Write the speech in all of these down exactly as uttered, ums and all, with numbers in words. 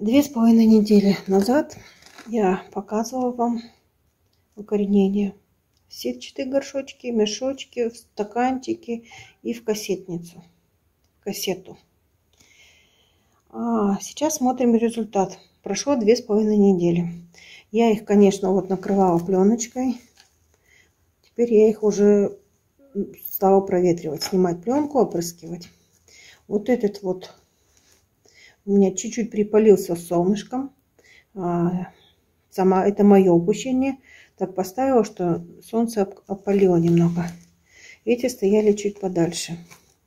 Две с половиной недели назад я показывала вам укоренение в сетчатые горшочки, мешочки, в стаканчики и в кассетницу, в кассету. А сейчас смотрим результат. Прошло две с половиной недели. Я их, конечно, вот накрывала пленочкой. Теперь я их уже стала проветривать, снимать пленку, опрыскивать. Вот этот вот у меня чуть-чуть припалился солнышком. Сама, это мое упущение. Так поставила, что солнце опалило немного. Эти стояли чуть подальше.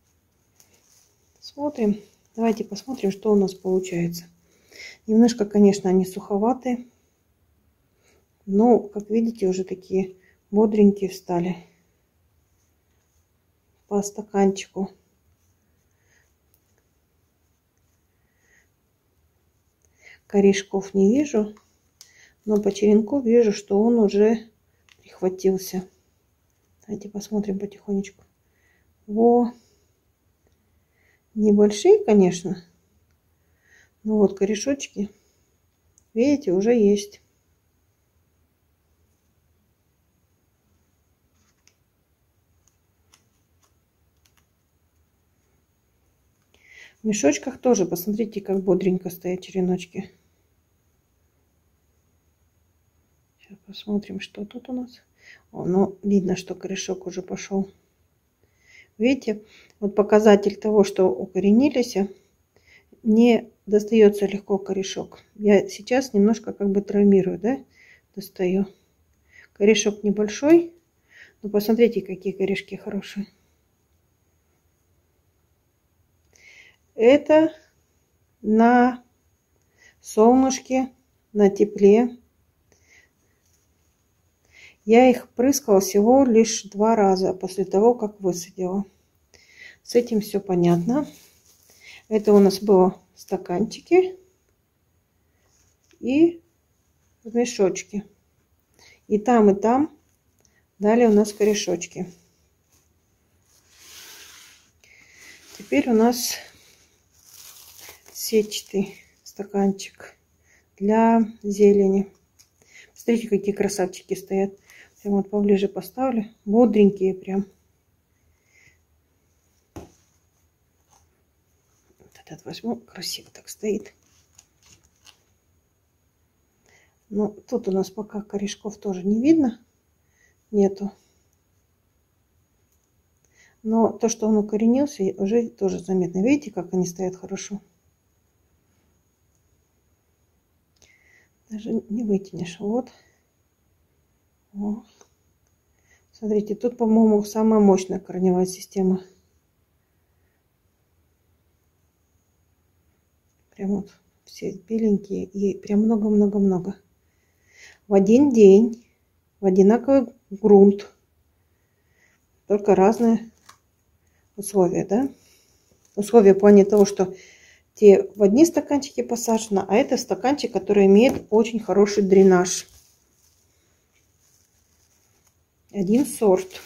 Смотрим. Давайте посмотрим, что у нас получается. Немножко, конечно, они суховаты. Но, как видите, уже такие бодренькие стали. По стаканчику. Корешков не вижу, но по черенку вижу, что он уже прихватился. Давайте посмотрим потихонечку. Во! Небольшие, конечно, но вот корешочки, видите, уже есть. В мешочках тоже, посмотрите, как бодренько стоят череночки. Сейчас посмотрим, что тут у нас. О, ну, видно, что корешок уже пошел. Видите, вот показатель того, что укоренились, не достается легко корешок. Я сейчас немножко как бы травмирую, да, достаю. Корешок небольшой, но посмотрите, какие корешки хорошие. Это на солнышке, на тепле. Я их прыскала всего лишь два раза после того, как высадила. С этим все понятно. Это у нас было в стаканчике и в мешочке. И там, и там дали у нас корешочки. Теперь у нас сетчатый стаканчик для зелени. Смотрите, какие красавчики стоят. Прям вот поближе поставлю. Бодренькие прям. Вот этот возьму. Красиво так стоит. Но тут у нас пока корешков тоже не видно. Нету. Но то, что он укоренился, уже тоже заметно. Видите, как они стоят хорошо? Даже не вытянешь. Вот. О. Смотрите, тут, по-моему, самая мощная корневая система. Прям вот все беленькие и прям много-много-много. В один день, в одинаковый грунт. Только разные условия, да? Условия в плане того, что те в одни стаканчики посажены, а это стаканчик, который имеет очень хороший дренаж. Один сорт.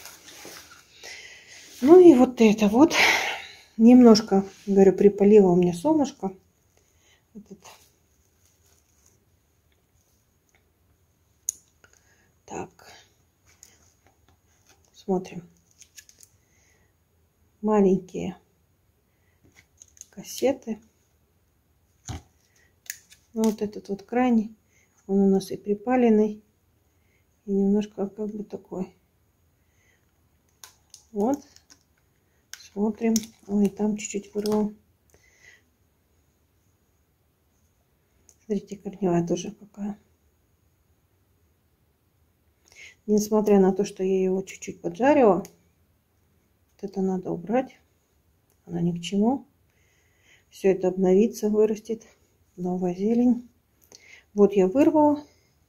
Ну и вот это вот. Немножко, говорю, припалило у меня солнышко. Этот. Так. Смотрим. Маленькие кассеты. Ну, вот этот вот крайний. Он у нас и припаленный. И немножко как бы такой. Вот. Смотрим. Ой, там чуть-чуть вырвал. Смотрите, корневая тоже какая. Несмотря на то, что я его чуть-чуть поджарила. Вот это надо убрать. Она ни к чему. Все это обновится, вырастет. Новая зелень. Вот я вырвала.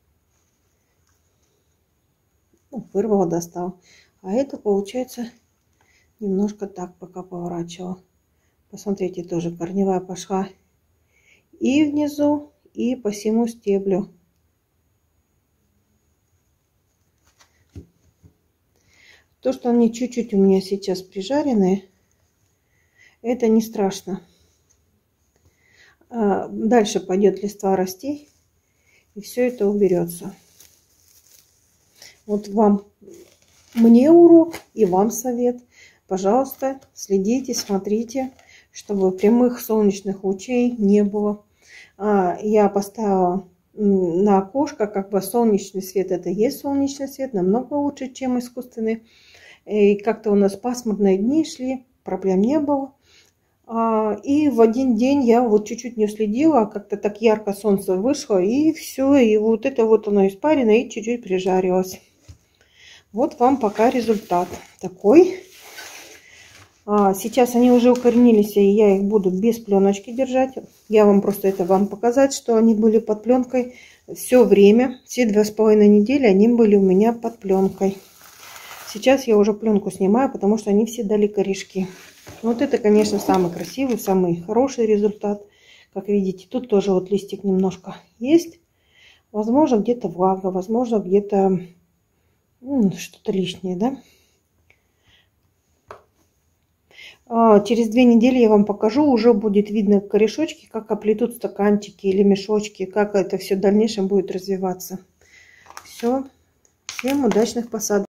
Вырвала, достал. А это получается немножко так пока поворачивала. Посмотрите, тоже корневая пошла и внизу, и по всему стеблю. То, что они чуть-чуть у меня сейчас прижаренные, это не страшно. дальше пойдет листва расти, и все это уберется. Вот вам, мне урок и вам совет. Пожалуйста, следите, смотрите, чтобы прямых солнечных лучей не было. Я поставила на окошко, как бы солнечный свет, это есть солнечный свет, намного лучше, чем искусственный. И как-то у нас пасмурные дни шли, проблем не было. И в один день я вот чуть-чуть не уследила, как-то так ярко солнце вышло, и все, и вот это вот оно испарено, и чуть-чуть прижарилось. Вот вам пока результат такой. Сейчас они уже укоренились, и я их буду без пленочки держать. Я вам просто это вам показать, что они были под пленкой все время. Все две с половиной недели они были у меня под пленкой. Сейчас я уже пленку снимаю, потому что они все дали корешки. Вот это, конечно, самый красивый, самый хороший результат. Как видите, тут тоже вот листик немножко есть. Возможно, где-то влага, возможно, где-то ну, что-то лишнее, да? Через две недели я вам покажу, уже будет видно корешочки, как оплетут стаканчики или мешочки, как это все в дальнейшем будет развиваться. Все, всем удачных посадок.